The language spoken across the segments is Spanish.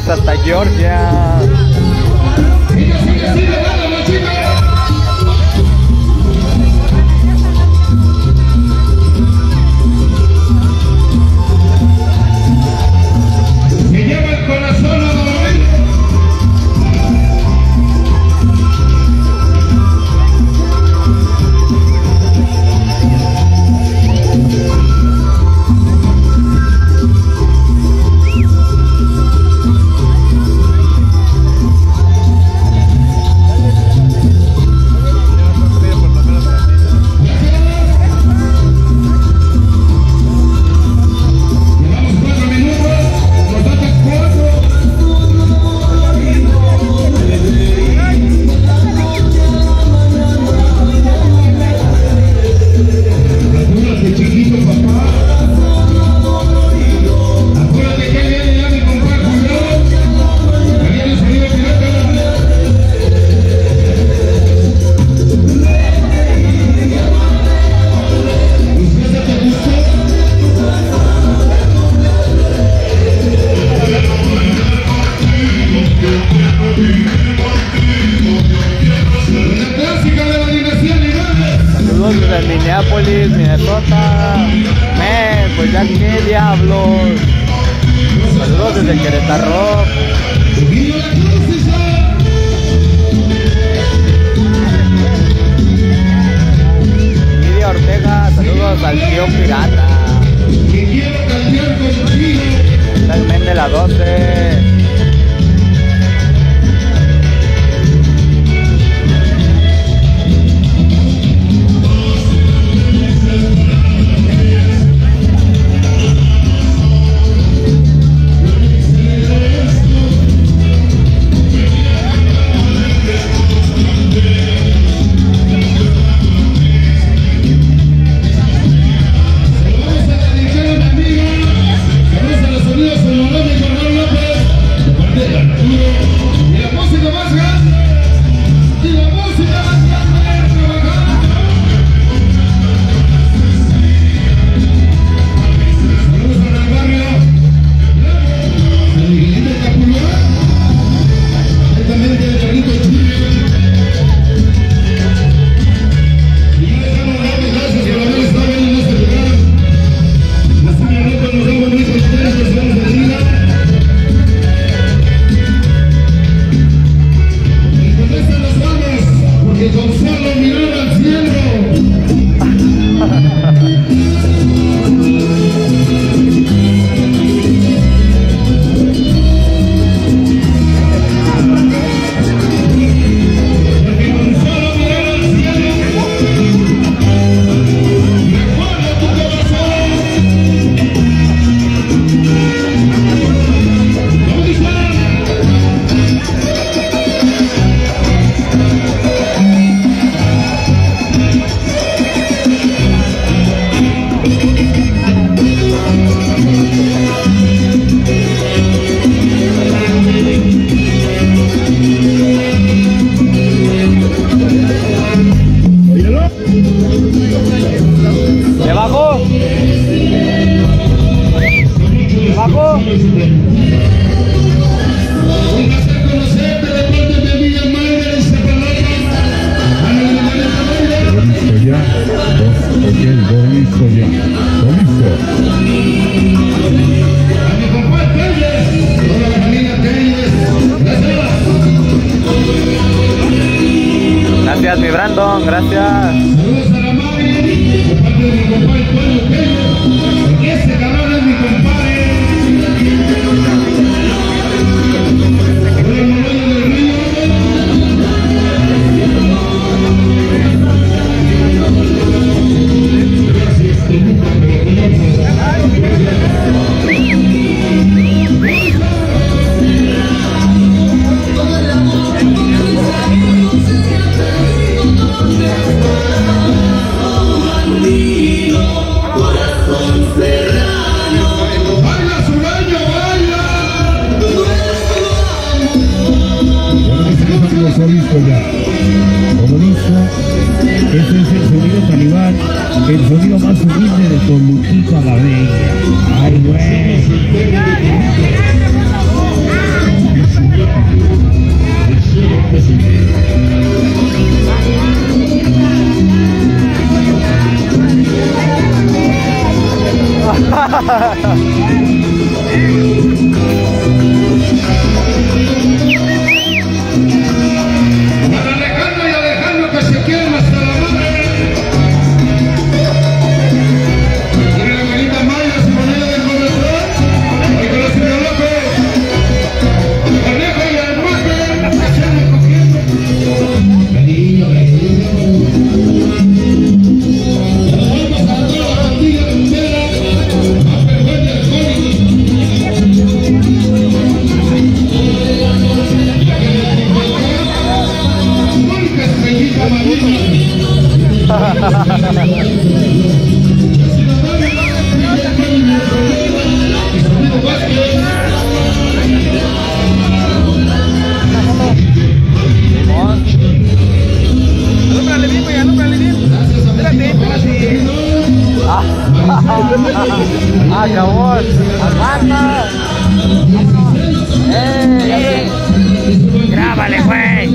Saludos hasta Georgia. Se lleva el corazón a dormir. Saludos desde Minneapolis, Minnesota. Men, pues ya qué diablos. Saludos desde Querétaro. Lidia Ortega, saludos al tío pirata. El men de la 12. Gracias, mi Brandon, gracias. Saludos a la madre, de parte de mi compadre Antonio Peña, porque ese cabrón es mi compadre. Solista ya. Como dice, ese es el sonido talibán, el sonido más humilde de Toluquita la Bella. Ay, güey. Alejandro y Alejandro que se quieren hasta la madre. Tiene la manita Maya, su manera de corazón. Hoy con el señor López. El conejo y el mate que se han cogiendo. Cariño, cariño. Vamos a toda la pandilla de Umbera. A perder el código. Mónica Estrellita Marina. Alúmbrale bien, güey, alúmbrale bien. Espérate, espérate. Ah, cabrón. Aguanta. Grábale, güey.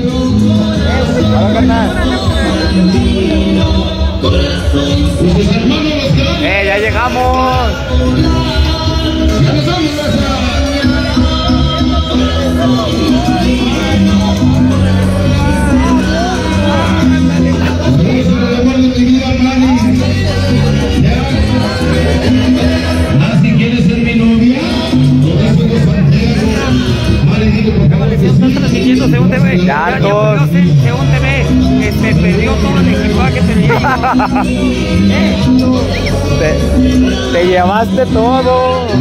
Ya llegamos. ¿Quieres ser mi novia? Ya, todos. Según TV, perdió todo el equipaje, pero Te llevaste todo.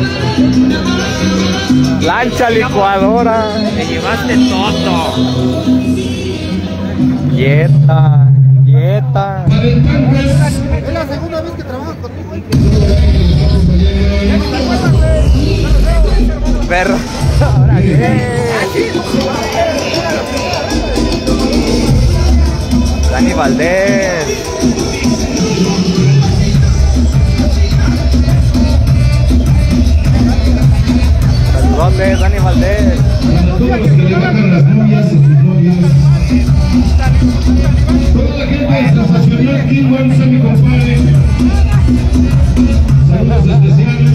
Lancha licuadora. te llevaste todo. Quieta, quieta. Es la segunda vez que trabajo contigo. Perro. Ahora qué. Dani Valdés. Saludotes, Dani Valdés. para todos los que levantan las novias y sus novios. Toda la gente sensacional, King One, mi compadre. Saludos especiales.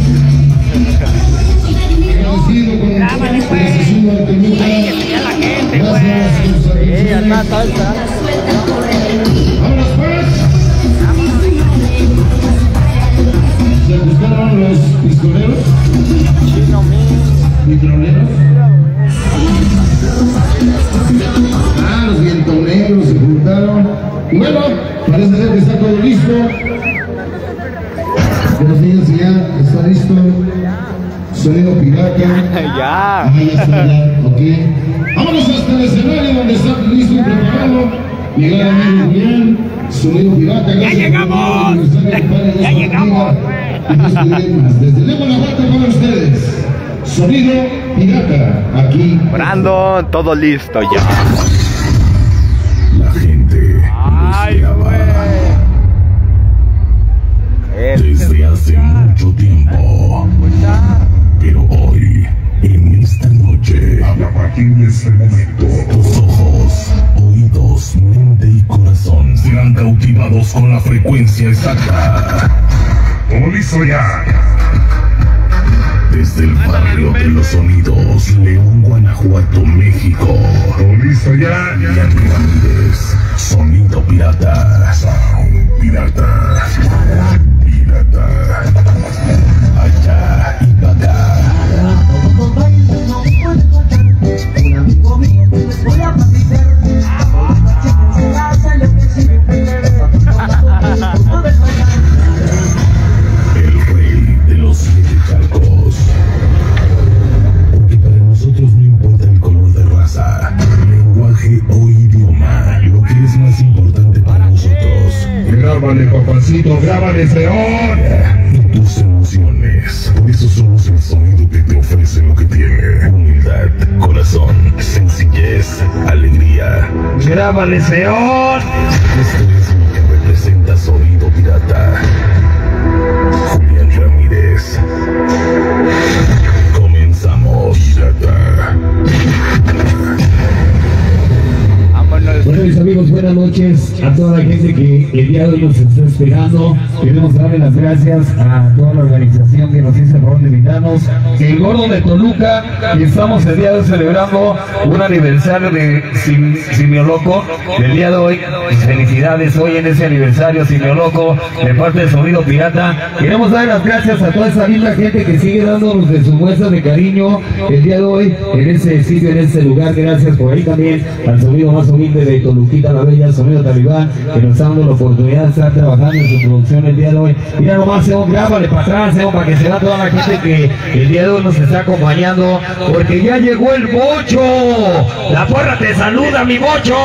Agradecido con el asesino de Temuca. Gracias. Sí, ya está, está. Vámonos pues. ¿Se gustaron los pistoleros? Chino ¿Mitroneros? Los vientoneros se juntaron. Y bueno, parece ser que está todo listo. Buenos días, ya está listo. Sonido pirata. Ya. Ahí está ya, ok. Vámonos hasta el escenario donde está listo y preparado. Llegar amigos bien. Sonido pirata. ¡Ya llegamos! ¡Ya llegamos! Desde León, Guanajuato para ustedes. Sonido pirata. Aquí. Brandon, todo listo ya. La gente Ay, güey. desde hace mucho tiempo. Pero hoy, en esta noche, a partir de este momento, tus ojos, oídos, mente y corazón serán cautivados con la frecuencia exacta. Como listo ya. Desde el barrio de los sonidos, León, Guanajuato, México. Como listo ya. Ian Ramírez, sonido pirata. Sound pirata. Pirata. Allá y para acá. El rey de los 7 charcos. Porque para nosotros no importa el color de raza, lenguaje o idioma. Lo que es más importante para nosotros. Grábale, papacito, grábale, León. Y tus emociones. Por eso somos el sonido que te ofrece lo que tiene. Humildad, corazón, sencillez, alegría. Grábale, León. Esto es lo que representa Sonido Pirata. Julián Ramírez. Comenzamos. Pirata. Vámonos. Bueno, mis amigos, buenas noches a toda la gente que el día de hoy nos está esperando. Queremos darle las gracias a toda la organización que nos hizo el favor de invitarnos. El Gordo de Toluca, y estamos el día de hoy celebrando un aniversario de Simio Loco. El día de hoy, felicidades hoy en ese aniversario Simio Loco de parte de Sonido Pirata. Queremos dar las gracias a toda esa linda gente que sigue dándonos de sus muestras de cariño el día de hoy en ese sitio, en ese lugar. Gracias por ahí también al sonido más humilde de Toluquita la Bella, Sonido Talibán, que nos está dando la oportunidad de estar trabajando en su producción el día de hoy. Mira nomás, grábale para atrás, para que se vea toda la gente que el día de hoy nos está acompañando, porque ya llegó el Bocho. La porra te saluda, mi Bocho.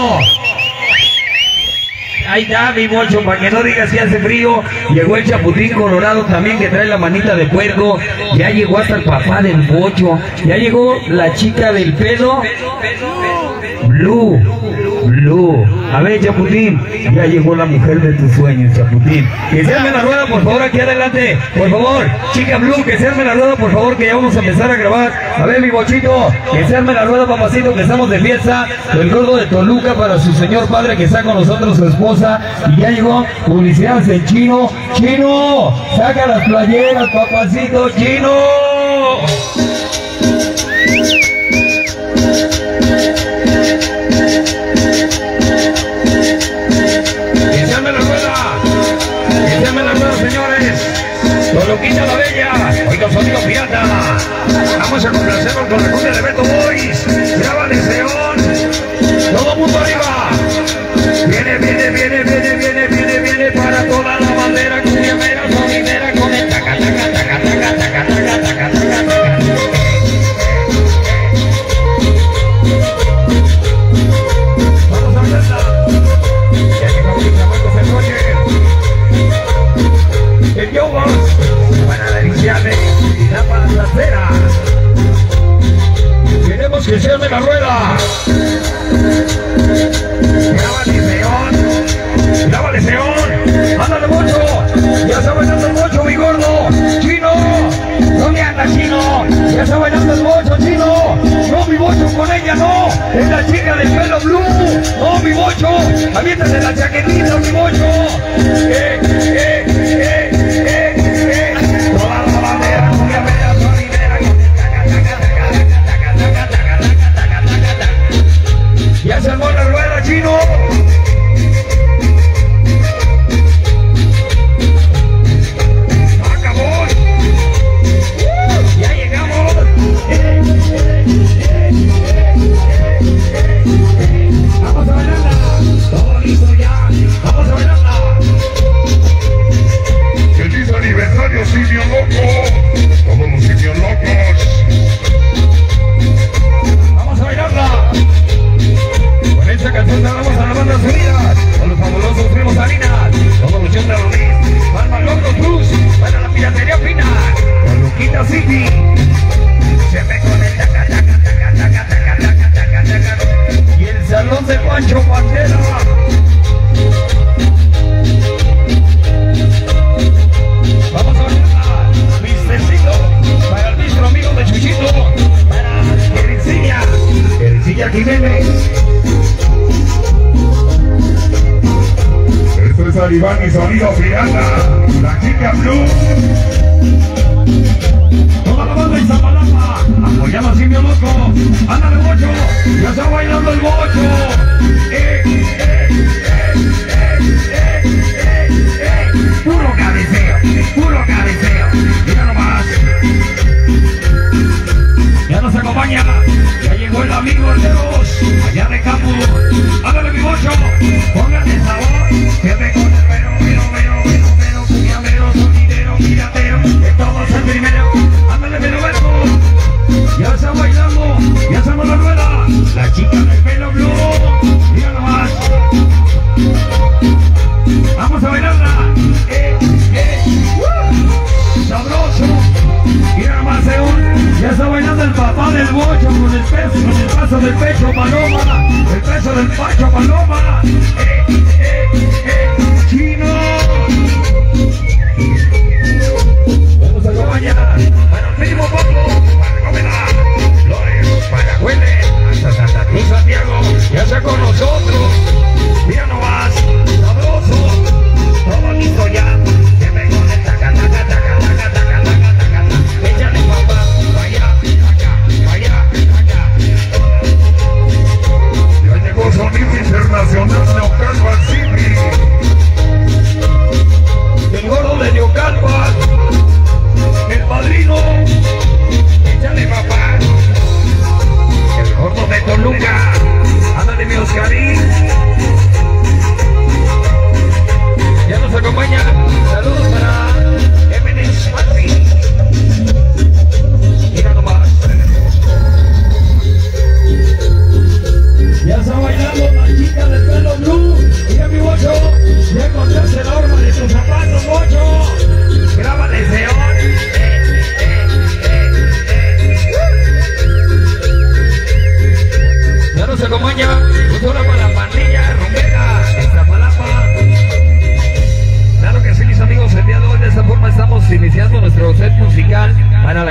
Ahí está mi Bocho, para que no digas que hace frío. Llegó el Chaputín Colorado también, que trae la manita de puerco. Ya llegó hasta el papá del Bocho. Ya llegó la chica del pelo Blue. A ver, Chaputín, ya llegó la mujer de tus sueños, Chaputín. Que se arme la rueda, por favor, aquí adelante. Por favor, chica Blue, que se arme la rueda, por favor, que ya vamos a empezar a grabar. A ver, mi Bochito, que se arme la rueda, papacito, que estamos de fiesta. El Gordo de Toluca para su señor padre, que está con nosotros, su esposa. Y ya llegó publicidades en Chino. Chino, saca las playeras, papacito, Chino. Toluquita la Bella, hoy con Sonido Pirata. Vamos a complacernos con la cumbia de Beto Boys. Grábale, Seón. Todo mundo arriba. Viene para toda la bandera cumbiamera, sonidera con el taca, taca, taca, taca, taca, taca, taca, taca, taca. Vamos a verla. Ya llegamos a Marcos el Roger. El yoga para deliciarle la palacera. Queremos que se arme la rueda. Grábale, Seón. Ándale, Bocho. Ya está bailando el Bocho, mi gordo. Chino. ¿Dónde anda, Chino? Ya está bailando el Bocho, Chino. No, mi Bocho, con ella no. Es la chica del pelo blue. No, mi Bocho. Aviéntate la chaquetita, mi Bocho. Toda la bandera, cumbiamera, sonidera. Ya se armó la rueda, Chino. Acabó. Ya llegamos. Vamos a bailarla. Todo listo ya. Vamos a bailarla. Feliz aniversario, Simio Loco. Todos los Simios Locos. Vamos a bailarla. Con esta canción damos a la banda Unidas, con los fabulosos primos Salinas, todos los shows de Rodríguez, Palma Locos Cruz, para la piratería fina, Toluquita City. Se me conecta, taca, taca, taca, taca, taca, taca, taca. Y el salón de Pancho Pantera. Vamos a bailarla. Vistecito, para el bistro amigo de Chuchito, para Ericilla Jiménez. Esto es Talibán y Sonido Pirata. La chica Blue. Toda la banda Iztapalapa, apoyando a Simio Loco. Ándale, Bocho, ya está bailando el Bocho. Puro cabeceo, puro cabeceo. Mira nomás. Ya nos acompaña, ya llegó el amigo Leros, allá de campo. Ándale, mi Bocho, póngale el sabor, que me con el mero, cumbiamero, sonidero, piratero, que todos el primero. Ándale, pero ya está bailando, ya estamos la rueda, la chica del pelo blue. Mira nomás.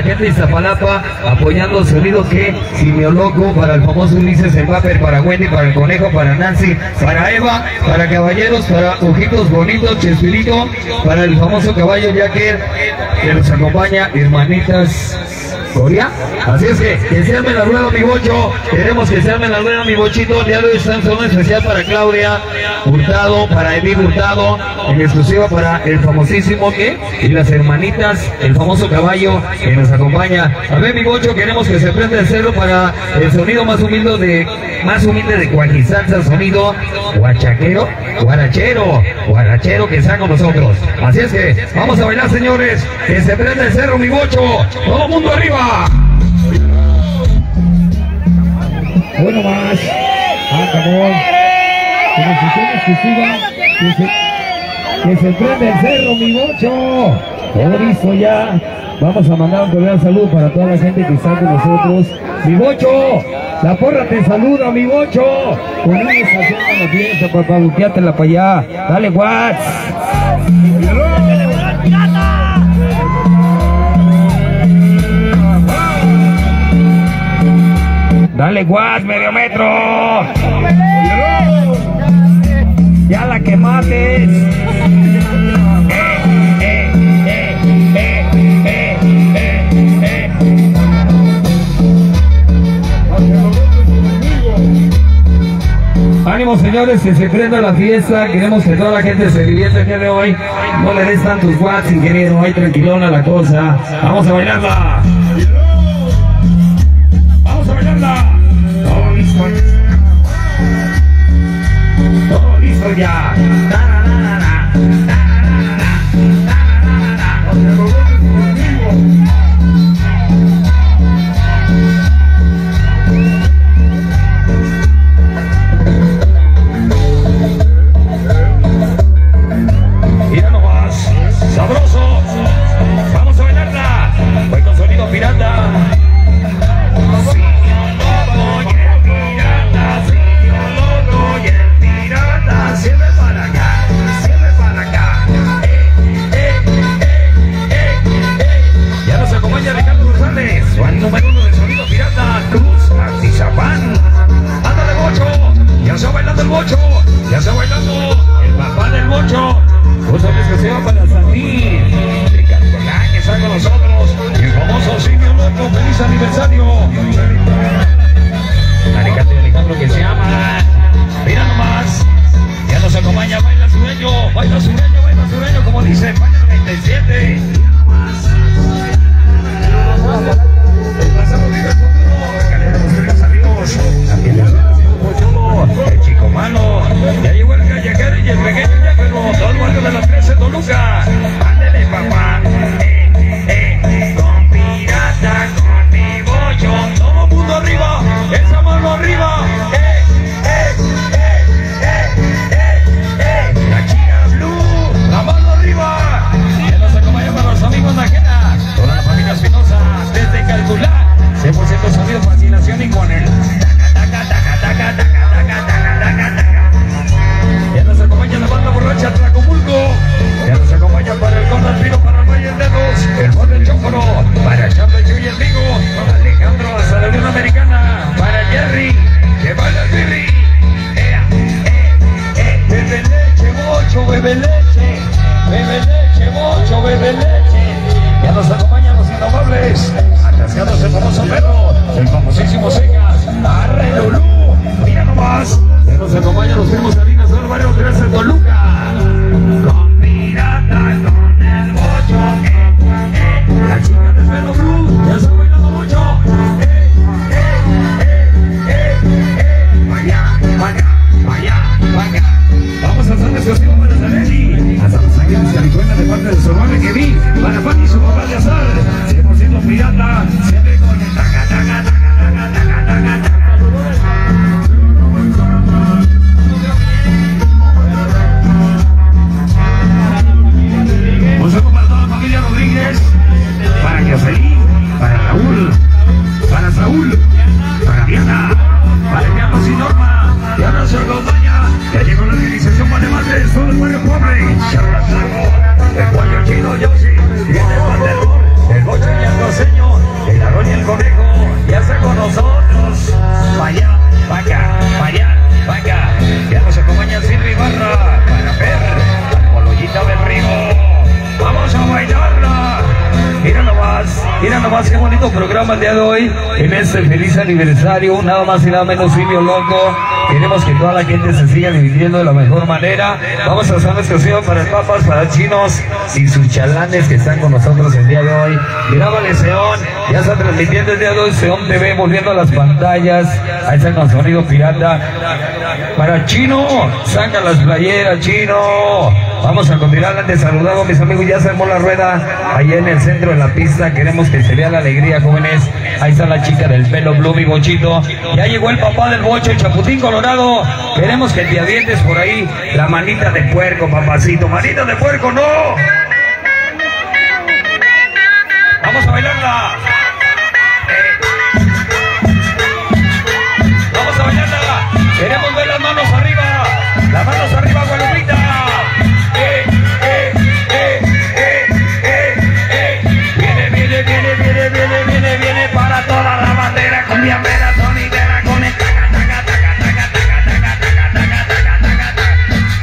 la gente de Iztapalapa apoyando el sonido que Loco, para el famoso Ulises Mbappé, para Wendy, para el Conejo, para Nancy, para Eva, para Caballeros, para Ojitos Bonitos, Chespirito, para el famoso caballo Jacker que nos acompaña, hermanitas Coria. Así es que se arme la rueda, mi bocho. Queremos que se arme la rueda, mi bochito. El día de hoy está en saludo especial para Claudia Hurtado, para Edith Hurtado, en exclusiva para el famosísimo que y las hermanitas, el famoso caballo que nos acompaña. A ver, mi bocho, queremos que se prenda el cerro para el sonido más humilde de Cuajisalsa, sonido guachaquero, guarachero que está con nosotros. Así es que vamos a bailar, señores. Que se prenda el cerro, mi bocho. Todo el mundo arriba. Bueno más, acabó. Que se prende el cerro, mi bocho. Todo listo ya. Vamos a mandar un cordial saludo para toda la gente que está con nosotros. Mi bocho, la porra te saluda, mi bocho. Con una estación de la fiesta, papá, buqueátela para allá. Dale, Watts. Dale, Watts, medio metro. Ya la que mates. Ánimo, señores, que se prenda la fiesta. Queremos que toda la gente se divierta el día de hoy. No le des tantos watts, ingeniero. Ahí tranquilona la cosa. Vamos a bailarla. Vamos a bailarla. Todo listo. Todo listo ya. Sabroso, vamos a bailarla. Voy con sonido pirata. Si yo loco y el pirata, si yo loco y el pirata, siempre para acá, siempre para acá. Ya nos acompaña Ricardo González, Juan número 1 de sonido pirata, Cruz Atizapán. Ándale, bocho, ya se va bailando el bocho, ya se va bailando el papá del bocho. Justo que se va para Santín, Ricardo Colán, que está con nosotros, y el famoso Simio Loco, feliz aniversario. Alejandro que se llama, mira nomás, ya nos acompaña, baila sureño, como dice, baila 97. El pasado vive el futuro, escaleras amigos, el chico malo, ya llegó el callejero y el pequeño ya, pero todo el barrio de la 13 Toluca. Ándele, papá, con pirata, con mi bollo, todo mundo arriba, esa mano arriba, la chica blue, la mano arriba, que nos acompaña para los amigos Najera, toda la familia Espinosa, desde Calcular, 100% sonido, fascinación y con el ya nos acompaña la banda borracha Tlacomulco, ya nos acompaña para el Gordo Alpino, para el Valle Dedos, el Bot del Chócoro, para Chamba y el Vigo, Alejandro hasta la Unión Americana, para Jerry, que baila el Birri, bebe leche, bocho, bebe leche, bocho, bebe leche, ya nos acompañan los indomables, atascados el famoso perro, el famosísimo Segas, arre Lulú, mira nomás, ya nos acompañan los primos Salinas del barrio 13 Toluca, con pirata, con el bocho, la chica del pelo blue, ya está bailando mucho, vaya, vamos a hacer exclusivo para Zanelli, hasta los ángeles calicuenas de parte de su hermano que vi, para Fanny y su papá de azar, 100% pirata, siempre con el taca. Un saludo para toda la familia Rodríguez, para Jocelyn, para Raúl, para Saúl, para Diana, para Carlos y Norma, y ahora se acompaña, ya llegó la organización Manemantes, todo el barrio pobre, Charlatán, el pollo chino Yoshi, y el Mira nomás qué bonito programa el día de hoy, en este feliz aniversario, nada más y nada menos Simio Loco. Queremos que toda la gente se siga dividiendo de la mejor manera. Vamos a hacer una exclusiva para el Papas, para Chinos y sus chalanes que están con nosotros el día de hoy. Mirábale Seón, ya está transmitiendo el día de hoy Seón TV, volviendo a las pantallas. Ahí están con sonido pirata. Para Chino, saca las playeras, Chino. Vamos a continuar, antes saludado, mis amigos, ya se armó la rueda ahí en el centro de la pista. Queremos que se vea la alegría, jóvenes. Ahí está la chica del pelo blue, mi Bochito. Ya llegó el papá del Bocho, el Chaputín Colorado. Queremos que te avientes por ahí la manita de puerco, papacito. Manita de puerco, no. Vamos a bailarla. Vamos a bailarla. Queremos ver las manos arriba. Las manos arriba, Guadalupita. Viene para toda la bandera con mi amera sonidera con el taca taca taca taca taca taca taca taca taca taca.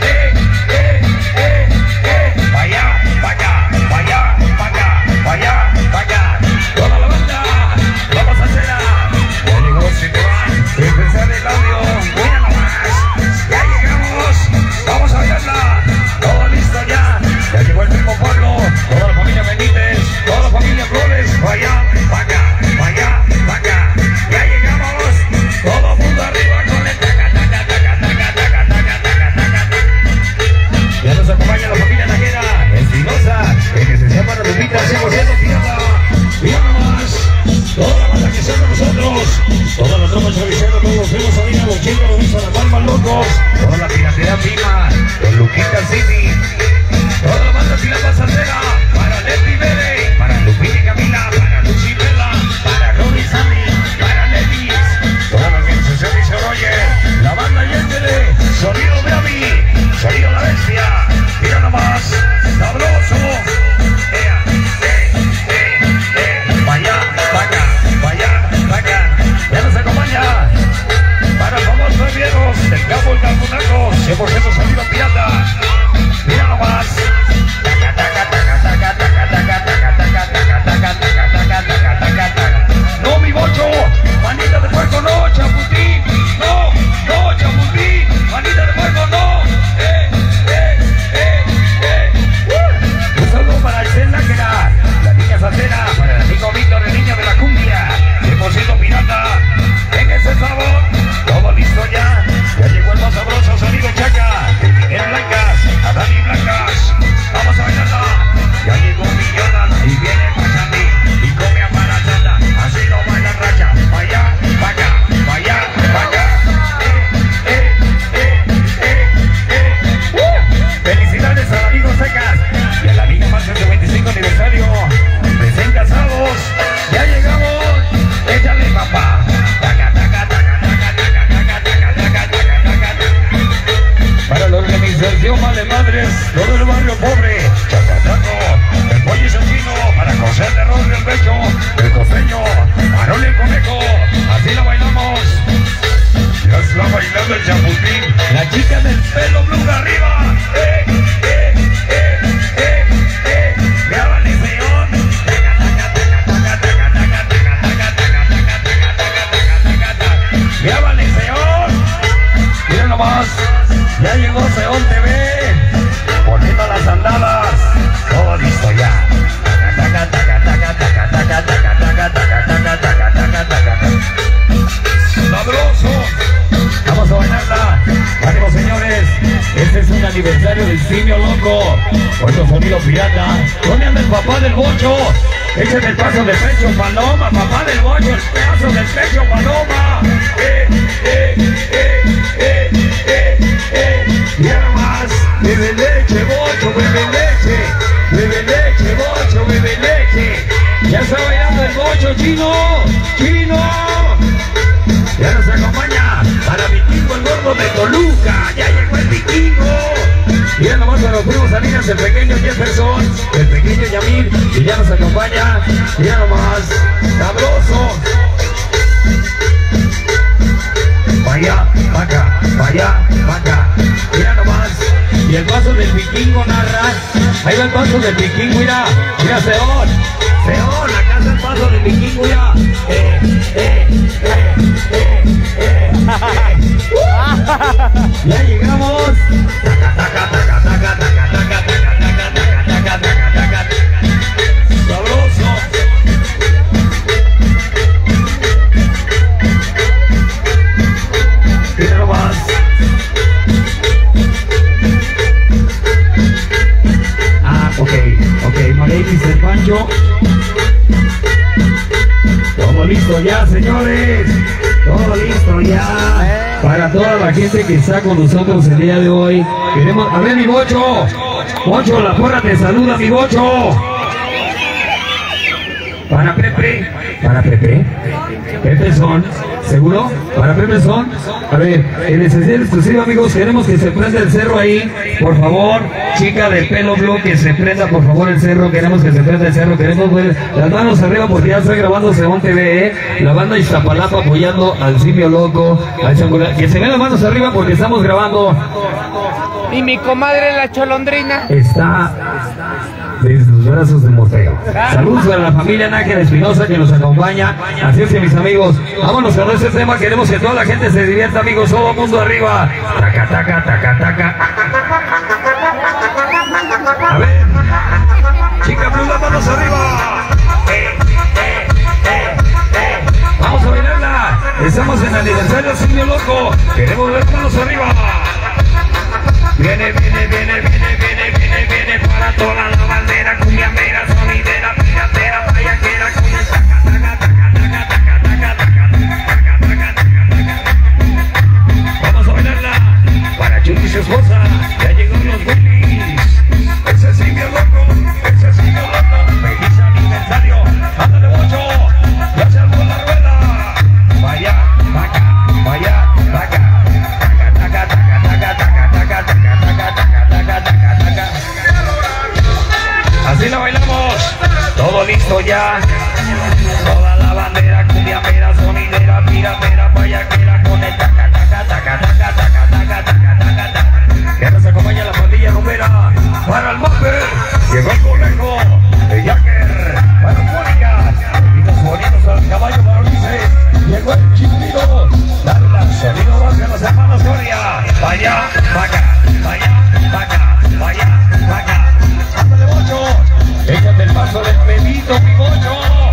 Vaya, vaya, vaya, vaya, vaya, vaya. Toda la banda, vamos a hacerla. Ya llegó, si te van, empezar el audio. Mira nomás, ya llegamos. Vamos a verla. Todo listo ya. Ya llegó el mismo pueblo. Toda la familia Benítez, toda la familia Flores. Vaya. Toda la tropa chavisera, todos los primos, Sabina, los chicos, los mismos, la palma, locos. Toda la piratería prima, los Luquita City. Toda la banda pila pasajera, para Leti Bebe, para Lupita y Camila, para Lucy Vela, para Ronnie Sammy, para Levis. Toda la organización dice Roger, la banda Yéndele, sonido Bravi, sonido La Bestia. Mira nomás, sabroso. Vaya, vaya, vaya, vaya. Ya nos acompaña para el famoso de Viejos, del Cabo el Calcunaco, 100% sonido pirata. Mira nomás. Taca, taca, taca, taca, taca, taca, taca, taca, taca, taca, taca, taca, taca, taca. No, mi Bocho, manita de puerco, no, Chaputín, no, no, Chaputín, manita de puerco, no. Un saludo para el Cena, que era la niña Sacera, para el amigo Víctor, el niño de la cumbia, 100% pirata. En ese sabor, todo listo ya. Ya llegó el más sabroso sonido Chaca, de Miguel Blancas, a Dani Blancas. Vamos a bailarla. Ya llegó Millona y viene Pachandi y come aparatata. Así lo baila Racha. Vaya, vaya, vaya, vaya. Felicidades al amigo Secas y a la niña más de 25 aniversario. Recién casados. Ya llegamos. Échale, papá. Para la organización Vale Madres, todo el barrio pobre, Chacataco, el pollo y chino, para José de Rodri el Pecho, el costeño, Marol el Conejo, así la bailamos. Ya está bailando el Chaputín, la chica del pelo blue arriba. Ya vale Seón. Ya vale Seón. Mira nomás. Ya llegó Seón TV, poniendo las andadas, todo listo ya. Sabroso. Vamos a bailarla. Ánimo, señores. Este es un aniversario del Simio Loco. Otro sonido pirata. ¿Dónde anda el papá del Bocho? Echen el paso del pecho, Paloma. Papá del Bocho, el pedazo del pecho, Paloma. Ya nomás, bebe leche, Bocho, bebe leche, Bocho, bebe leche. Ya está bailando el Bocho, Chino, Chino. Ya nos acompaña para Vikingo, el gordo de Toluca. Ya llegó el Vikingo. Ya nomás a los primos Salinas, el pequeño Jefferson, el pequeño Yamil. Y ya nos acompaña, ya nomás, sabroso. Vaya, vaca, vaya, vaca. Mira nomás. Y el paso del Vikingo narra. Ahí va el paso del Vikingo, mira. Mira Seón. Seón, acá está el paso paso de México ya. Ya llegamos. Sabroso. Mira nomás. Ok, María dice el Pancho. Todo listo ya, señores. Todo listo ya. Para toda la gente que está con nosotros el día de hoy. Queremos. A ver, mi Bocho. Bocho, la porra te saluda, mi Bocho. Para Pepe. Para Pepe. Pepe son. ¿Seguro? Para Pepe son. A ver, en necesidad exclusiva, amigos, queremos que se prenda el cerro ahí. Por favor, chica del pelo blue, que se prenda por favor el cerro. Queremos que se prenda el cerro. Queremos ver las manos arriba porque ya estoy grabando Según TV, La banda Iztapalapa apoyando al simio loco, al Changola. Que se vean las manos arriba porque estamos grabando. Y mi comadre la Cholondrina Está desde los brazos de Morfeo. Saludos a la familia Nájera Espinosa que nos acompaña. Así es que, mis amigos, vámonos con este tema. Queremos que toda la gente se divierta, amigos. Todo el mundo arriba. Taca, taca, taca, taca. A ver, chica blue, las manos arriba. Vamos a bailarla. Estamos en el aniversario Simio Loco. Queremos ver manos arriba. Viene para toda la bandera, cumbiambera, sonidera, piratera, payaquera, con el taca, taca, taca, taca, taca, taca, taca, taca, taca. Vamos a bailarla para Chucky y su esposa. Ya llegó los Willis. Ese Simio Loco, ese Simio Loco. Feliz aniversario. Ándale, Bocho. Ya se armó la rueda. Vaya, vaca, vaya, vaca. Así la bailamos, todo listo ya. Toda la bandera, cumbiambera, sonidera, piratera, payaquera, con el taca, taca, taca, taca, taca, taca, taca, taca, taca. Ya nos acompaña la pandilla rumbera. Para el Mapper, llegó el conejo, el Jacker, para Mónica, y los bonitos al caballo para Ulises. Llegó el Chipito, dale la sonido más de los hermanos Soria. Vaya, vaca, vaya, vaca, vaya, vaca. Ándale, Bocho, échate el paso del Pedito, mi Bocho.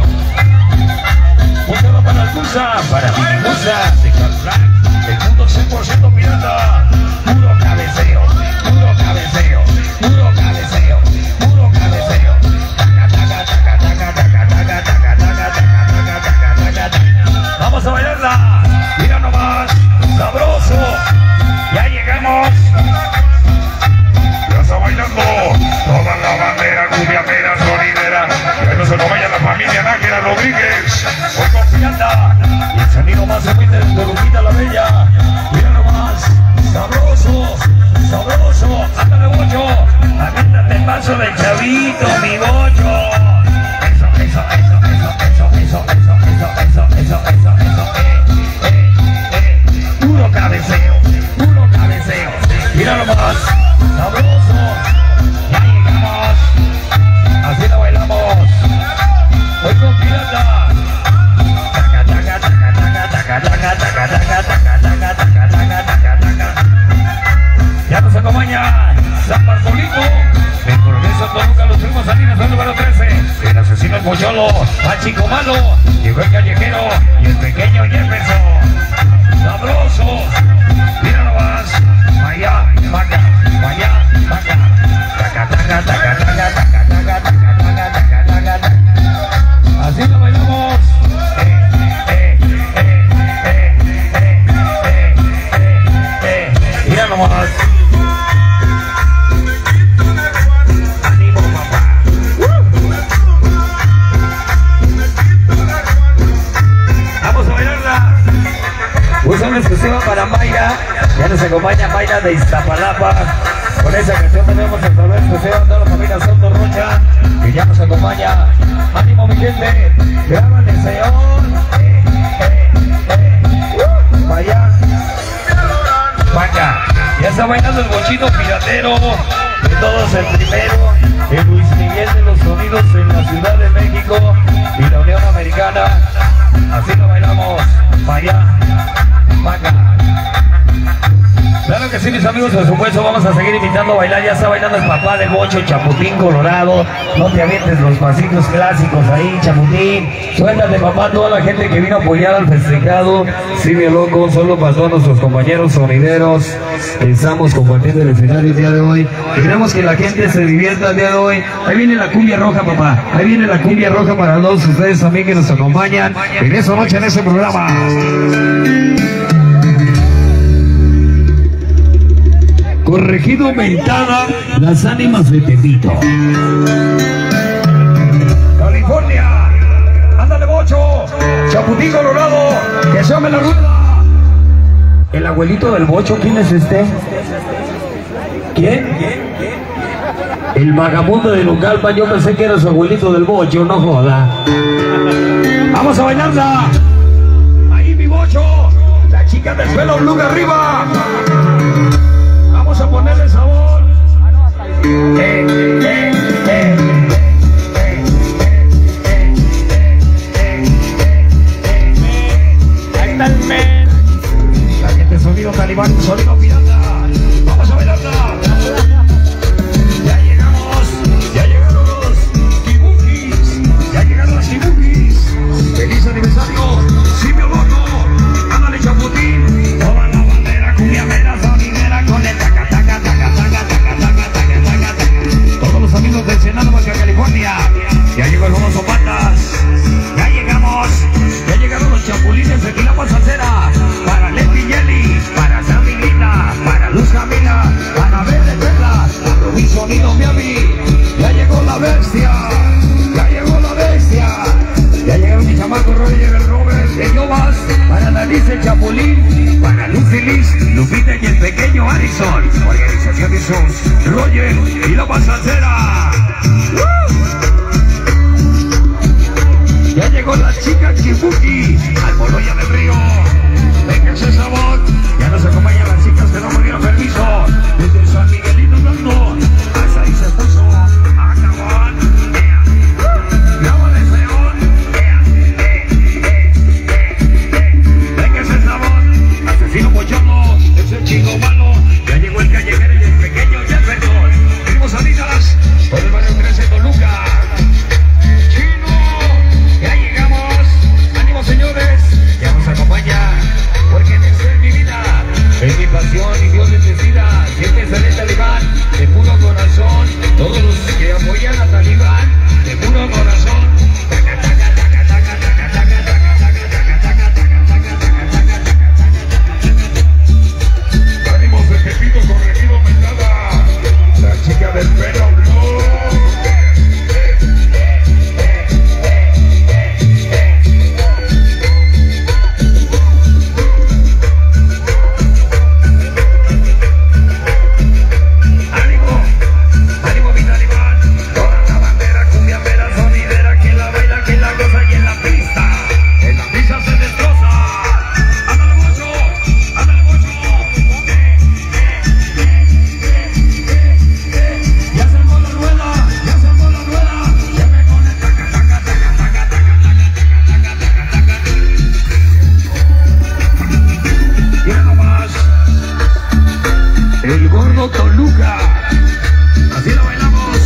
Un saludo para Alcusa, para Minimusa, de Calfrac, el mundo 100% pirata. Puro cabeceo, puro cabeceo, puro cabeceo, puro cabeceo. Taca, taca, taca, taca, taca, taca, taca, taca, taca, taca, taca, taca. Vamos a bailarla, mira nomás, sabroso. Ya llegamos. Ya está bailando toda la bandera, cumbiambera, sonidera. Que no se nos vaya la familia Nájera Rodríguez. Hoy confianza. Y el sonido más humilde de Lupita la Bella. Mira nomás. Sabroso. Sabroso. Ándale, Bocho. Aviéntate el paso del Chavito, mi Bocho. Eso, eso, eso, eso, eso, eso, eso, eso, eso, eso, eso. Puro cabeceo. Puro cabeceo. Mira nomás. Sabroso. Ya llegamos. Así la bailamos. Hoy con pirata. Taca, taca, taca, taca, taca, taca, taca, taca, taca, taca, taca, taca, taca, taca. Ya nos acompaña San Bartolito. El Progreso Toluca, los primos Salinas, el número 13. El asesino el Mocholo, a Chico Malo. Llegó el callejero y el pequeño Jefferson. Sabroso. Mira nomás. Vaya, vaca, vaya, vaca. Taca, taca, taca, taca, taca, taca, taca, taca, taca, taca, taca. Así lo bailamos. Mira nomás. Ánimo, papá. Vamos a bailarla. Un saludo exclusivo para Mayra. Ya nos acompaña Mayra de Iztapalapa. Con esa canción tenemos el saludo exclusivo a toda la familia Soto Rocha, que ya nos acompaña. Ánimo, mi gente. Grábale, señor. Vaya. Vaca. Ya está bailando el Bochito piratero. De todos el primero. El Luis Miguel de los sonidos en la Ciudad de México y la Unión Americana. ya está bailando el papá del Bocho, Chaputín Colorado. No te avientes los pasitos clásicos ahí, Chaputín. Suéltate, papá, toda la gente que vino a apoyar al festejado. Simio Loco, solo para todos nuestros compañeros sonideros que estamos compartiendo el escenario el día de hoy. Queremos que la gente se divierta el día de hoy. Ahí viene la cumbia roja, papá. Ahí viene la cumbia roja para todos ustedes también que nos acompañan en esta noche, en ese programa. Corregido Mentada, las ánimas de Tepito. California, ándale Bocho, Chaputín Colorado, que se llame la rueda. El abuelito del Bocho, ¿quién es este? ¿Quién? El vagabundo de Nucalpan, yo pensé que era su abuelito del Bocho, no joda. Vamos a bailarla. Ahí mi Bocho, la chica del suelo, lugar arriba. Vamos a ponerle sabor. Ahí está el men. La gente sonido talibán, sonido pirata. Vamos a bailarla. Ya llegaron los kibukis. Ya llegaron los kibukis. Feliz aniversario, Simio Loco. Ándale Chaputín. Toda la bandera cumbiamera, sonidera con el taca, taca, taca, taca, taca, taca, taca, taca, taca. Todos los amigos del Senado, Baja California. Ya llegó el famoso Patas. Ya llegamos. Ya llegaron los chapulines de Quilapa Salsera. Para Leti Yeli, para Sammy Lita, para Luz Camila, para Verde Perla, para Rubí Sonido Miami. Ya llegó la bestia. Ya llegó la bestia. Ya llegaron mis chamacos Roger, el Robert, el Yobas, para Nariz, el Chapulín, para Lucy Liz, Lupita y el pequeño Harrison. Organización de sus Roger y la Salsera. Ya llegó la chica Kibuki, al Moloya del Río. Venga ese sabor. Ya nos acompañan las chicas que no me dieron permiso. Desde San Miguelito Dando hasta ahí se puso. Acabón. Graba de León. Venga ese sabor. Asesino Pocholo, ese chico malo. Ya llegó el callejero y el pequeño Jefferson. Venimos salidas por el barrio 13 Toluca. Señores, ya nos acompaña, porque esa es mi vida, es mi pasión y Dios les decida, siempre seré talibán, de puro corazón, todos los que apoyan a talibán, de puro corazón. Ánimos de Tepito, Corregido Mentada, la chica del pelo blue. El gordo Toluca, así lo bailamos.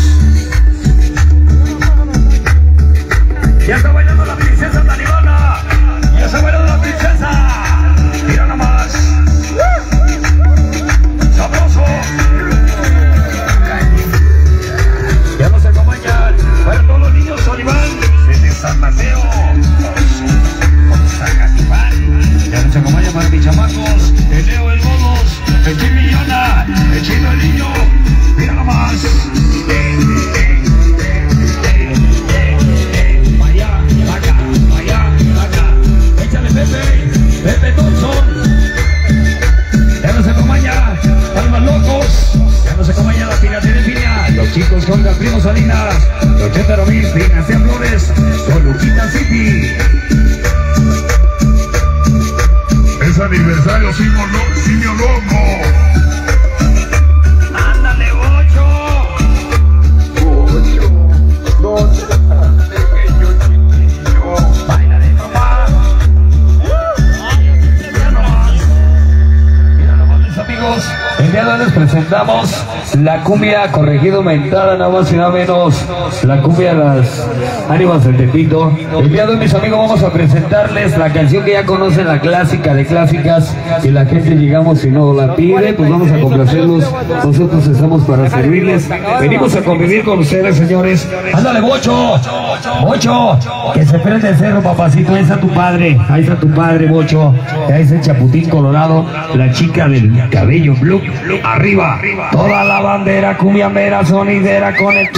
Ya está bailando la princesa talibana. Ya está bailando la princesa. Mira nomás. Sabroso. Ya nos acompañan para todos los niños talibán desde San Mateo. Ya nos acompañan para mis chamacos, el Leo, el Bodos, el Jimmy Yona, el Chino, el Niño. Mira nomás. Vaya, acá. Échale Pepe Thompson. Ya nos acompaña Palmas Locos. Ya nos acompaña la Piratería de Piña. Los chicos con Primo Salinas. Los Chétaro Mil, Dinastía Flores. Toluquita City. Es aniversario Simio Loco. Ándale, Bocho. Pequeño chiquillo. Baila de papá. Mira nomás, mis amigos. El día de hoy les presentamos la cumbia Corregido Mentada, nada más y nada menos, la cumbia de las ánimas del Tepito. El día de hoy, mis amigos, vamos a presentarles la canción que ya conocen, la clásica de clásicas, y la gente llegamos y no la pide, pues vamos a complacerlos. Nosotros estamos para servirles, venimos a convivir con ustedes, señores. Ándale, Bocho, Bocho, que se prende el cerro, papacito. Ahí está tu padre, Bocho. Ahí está el Chaputín Colorado, la chica del cabello blue, arriba, toda la bandera cumbiambera sonidera con el...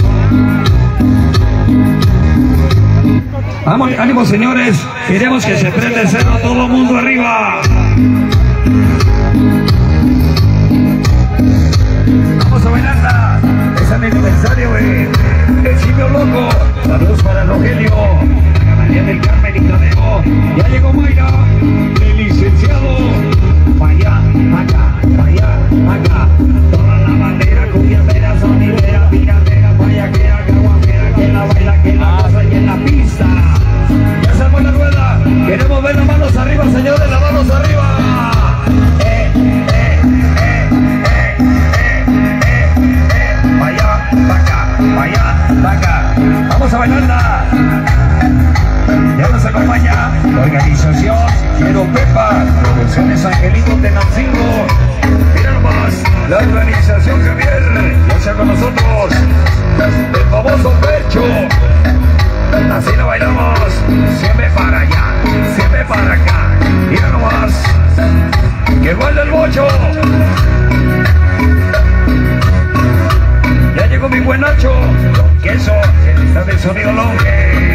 Vamos, ánimo, señores, queremos que se prenda el cerro, todo el mundo arriba. Vamos a bailarla, es el aniversario, güey. El simio loco, saludos para Rogelio, María del Carmen y Tadeo. Ya llegó Mayra, el licenciado. Vaya, acá, toda la bandera cumbiambera, sonidera, piratera, payaquera, caguamera, que la baila, que la goza y en la pista. Ya se fue la rueda, queremos ver las manos arriba, señores, las manos arriba. Vaya, acá, vamos a bailarla. Ya nos acompaña la organización Quiero Pepa, Producciones Angelitos de Nancingo. Mira nomás, la organización Javier, ya sea con nosotros, el famoso Percho. Así la bailamos, siempre para allá, siempre para acá. Mira nomás, que baila el Bocho. Ya llegó mi buen Nacho, con queso, está del sonido longe.